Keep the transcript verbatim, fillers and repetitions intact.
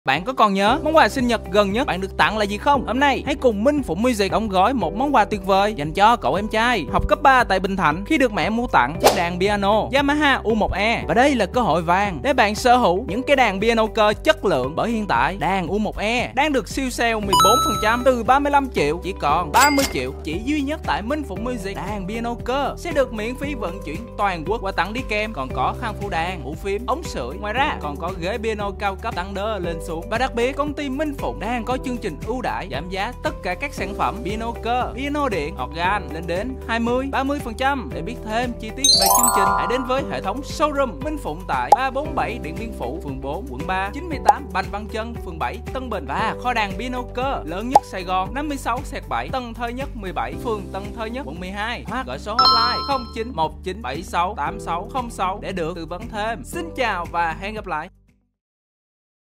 Bạn có còn nhớ món quà sinh nhật gần nhất bạn được tặng là gì không? Hôm nay hãy cùng Minh Phụng Music đóng gói một món quà tuyệt vời dành cho cậu em trai học cấp ba tại Bình Thạnh khi được mẹ mua tặng chiếc đàn piano Yamaha U một E. Và đây là cơ hội vàng để bạn sở hữu những cái đàn piano cơ chất lượng, bởi hiện tại đàn U một E đang được siêu sale mười bốn phần trăm từ ba mươi lăm triệu chỉ còn ba mươi triệu, chỉ duy nhất tại Minh Phụng Music. Đàn piano cơ sẽ được miễn phí vận chuyển toàn quốc, quà tặng đi kèm còn có khăn phủ đàn, ủ phím, ống sưởi. Ngoài ra còn có ghế piano cao cấp tặng đỡ lên xuống. Và đặc biệt công ty Minh Phụng đang có chương trình ưu đãi giảm giá tất cả các sản phẩm piano cơ, piano điện, organ lên đến hai mươi, ba mươi phần trăm. Để biết thêm chi tiết về chương trình, hãy đến với hệ thống showroom Minh Phụng tại ba bốn bảy Điện Biên Phủ, phường bốn, quận ba, chín mươi tám Bành Văn Chân, phường bảy, Tân Bình, và kho đàn piano cơ lớn nhất Sài Gòn năm mươi sáu bảy, Tân Thới Nhất mười bảy, phường Tân Thới Nhất, quận mười hai. Hoặc gọi số hotline không chín một chín bảy sáu tám sáu không sáu để được tư vấn thêm. Xin chào và hẹn gặp lại.